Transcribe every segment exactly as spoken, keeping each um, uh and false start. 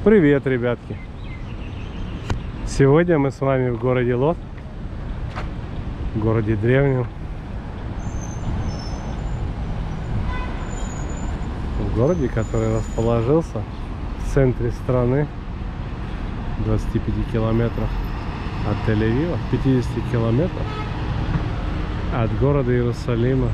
Привет, ребятки! Сегодня мы с вами в городе Лод, в городе древнем, в городе, который расположился в центре страны, в двадцати пяти километрах от Тель-Авива, пятидесяти километрах от города Иерусалима.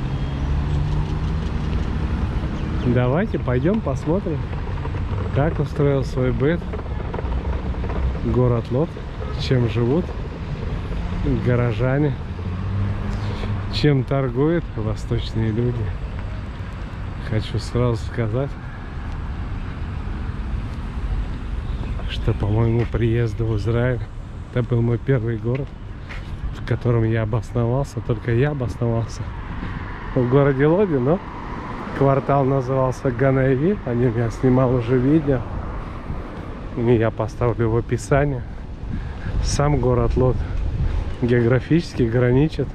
Давайте пойдем посмотрим, как устроил свой быт город Лод, чем живут горожане, чем торгуют восточные люди. Хочу сразу сказать, что по моему приезду в Израиль, это был мой первый город, в котором я обосновался, только я обосновался в городе Лоде, но квартал назывался Ганави, о нем я снимал уже видео, и я поставлю в описании. Сам город Лод географически граничит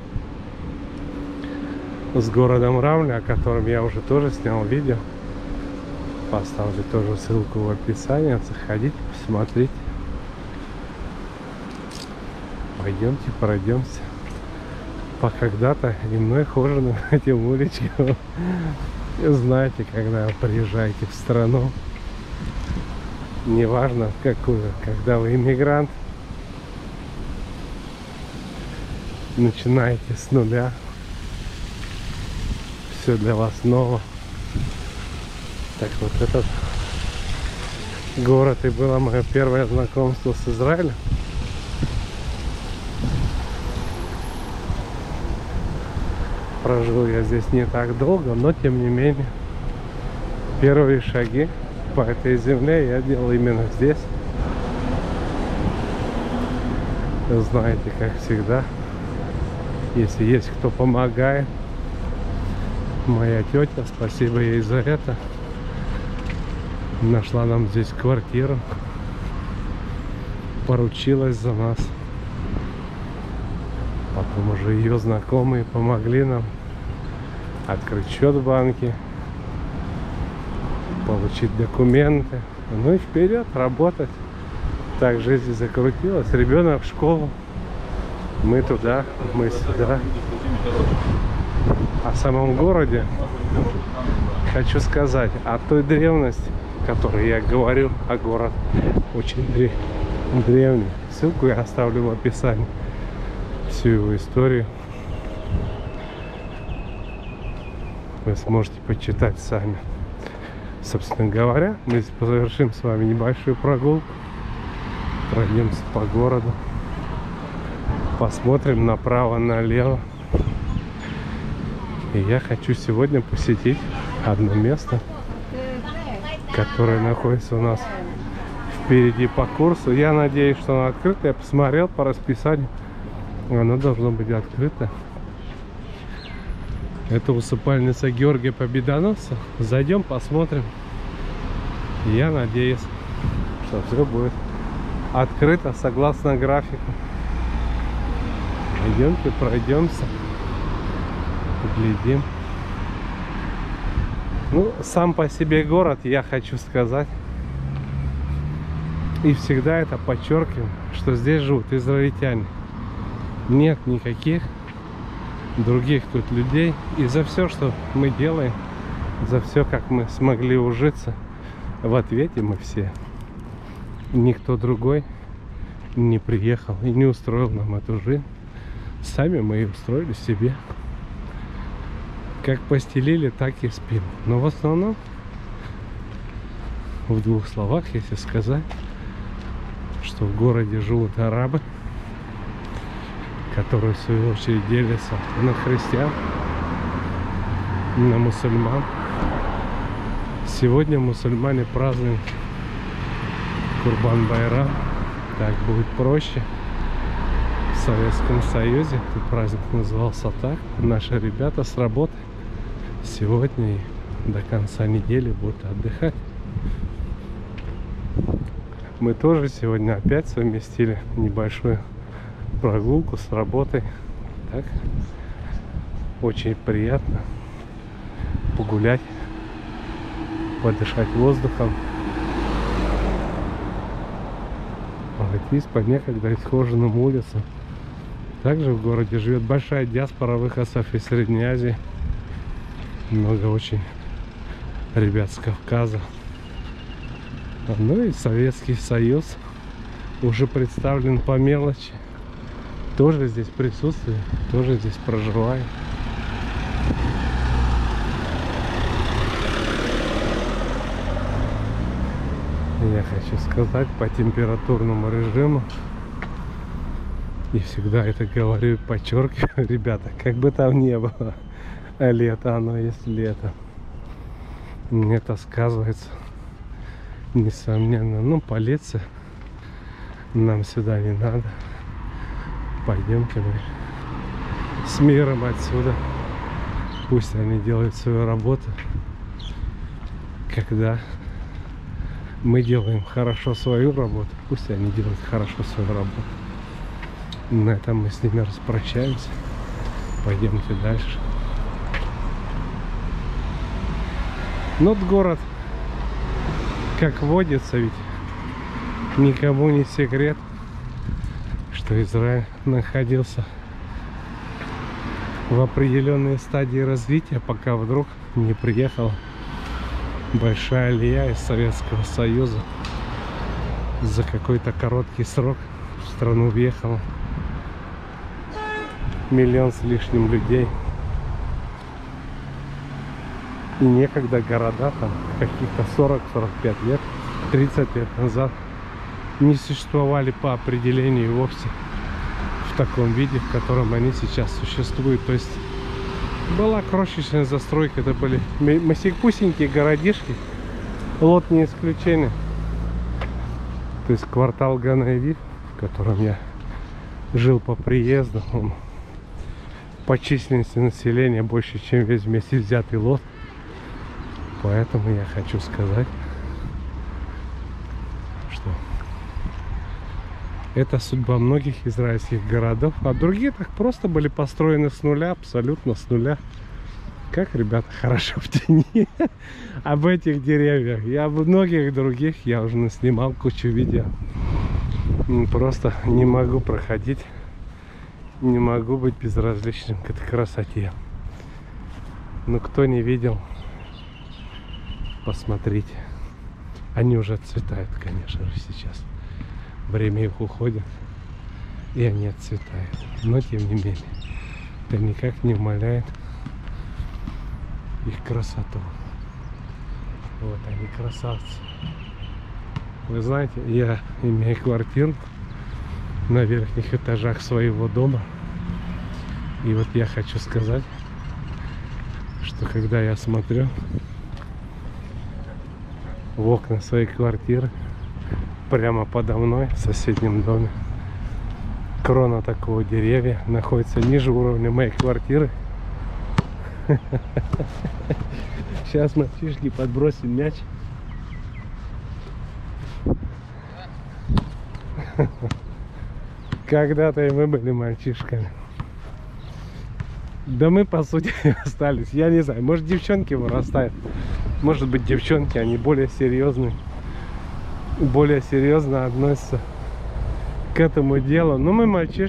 с городом Рамля, о котором я уже тоже снял видео. Поставлю тоже ссылку в описании, заходите, посмотрите. Пойдемте, пройдемся по когда-то иной хоженым этим уличкам. Знаете, когда вы приезжаете в страну, неважно в какую, когда вы иммигрант, начинаете с нуля, все для вас ново. Так вот, этот город и было мое первое знакомство с Израилем. Прожил я здесь не так долго, но тем не менее первые шаги по этой земле я делал именно здесь. Знаете, как всегда, если есть кто помогает, моя тетя, спасибо ей за это, нашла нам здесь квартиру, поручилась за нас. Потом уже ее знакомые помогли нам открыть счет в банке, получить документы, ну и вперед работать. Так жизнь закрутилась. Ребенок в школу, мы туда, мы сюда. О самом городе хочу сказать, о той древности, о которой я говорю, а город очень древний. Ссылку я оставлю в описании. Всю его историю вы сможете почитать сами. Собственно говоря, мы здесь завершим с вами небольшую прогулку, пройдемся по городу, посмотрим направо-налево. И я хочу сегодня посетить одно место, которое находится у нас впереди по курсу. Я надеюсь, что оно открыто. Я посмотрел по расписанию, оно должно быть открыто. Это усыпальница Георгия Победоносца. Зайдем, посмотрим. Я надеюсь, что все будет открыто согласно графику. Пойдемте, пройдемся, поглядим. Ну, сам по себе город, я хочу сказать, и всегда это подчеркиваю, что здесь живут израильтяне. Нет никаких других тут людей. И за все, что мы делаем, за все, как мы смогли ужиться, в ответе мы все. Никто другой не приехал и не устроил нам эту жизнь. Сами мы и устроили себе. Как постелили, так и спим. Но в основном, в двух словах, если сказать, что в городе живут арабы, которые в свою очередь делятся на христиан, на мусульман. Сегодня мусульмане празднуют Курбан-Байрам. Так будет проще. В Советском Союзе этот праздник назывался так. Наши ребята с работы сегодня и до конца недели будут отдыхать. Мы тоже сегодня опять совместили небольшую прогулку с работой. Так, очень приятно погулять, подышать воздухом. пройтись по некогда исхоженным улицам. Также в городе живет большая диаспора выходцев из Средней Азии. Много очень ребят с Кавказа. Ну и Советский Союз уже представлен по мелочи. Тоже здесь присутствует, тоже здесь проживает. Я хочу сказать по температурному режиму, и всегда это говорю и подчеркиваю, ребята, как бы там ни было, а лето оно есть лето. Это сказывается, несомненно. Ну, полиция, нам сюда не надо. Пойдемте мы с миром отсюда. Пусть они делают свою работу. Когда мы делаем хорошо свою работу, пусть они делают хорошо свою работу. На этом мы с ними распрощаемся. Пойдемте дальше. Но город, как водится, ведь никому не секрет, что Израиль находился в определенной стадии развития, пока вдруг не приехала большая алия из Советского Союза. За какой-то короткий срок в страну въехало миллион с лишним людей. И некогда города там каких-то сорок-сорок пять лет, тридцать лет назад не существовали по определению вовсе в таком виде, в котором они сейчас существуют. То есть была крошечная застройка, это были масикпусенькие городишки, Лот не исключение. То есть квартал Ганаевид, в котором я жил по приезду, он по численности населения больше, чем весь вместе взятый Лот. Поэтому я хочу сказать, что это судьба многих израильских городов, а другие так просто были построены с нуля, абсолютно с нуля. Как, ребята, хорошо в тени об этих деревьях. И об многих других я уже наснимал кучу видео. Просто не могу проходить, не могу быть безразличным к этой красоте. Но кто не видел, посмотрите. Они уже отцветают, конечно же, сейчас. Время их уходит, и они отцветают. Но, тем не менее, это никак не умаляет их красоту. Вот они, красавцы. Вы знаете, я имею квартиру на верхних этажах своего дома. И вот я хочу сказать, что когда я смотрю в окна своей квартиры, прямо подо мной в соседнем доме крона такого деревья находится ниже уровня моей квартиры. Сейчас мальчишки подбросим мяч. Когда-то и мы были мальчишками. Да мы, по сути, остались. Я не знаю, может, девчонки вырастают. Может быть, девчонки, они более серьезные. Более серьезно относятся к этому делу. Но мы мальчишки.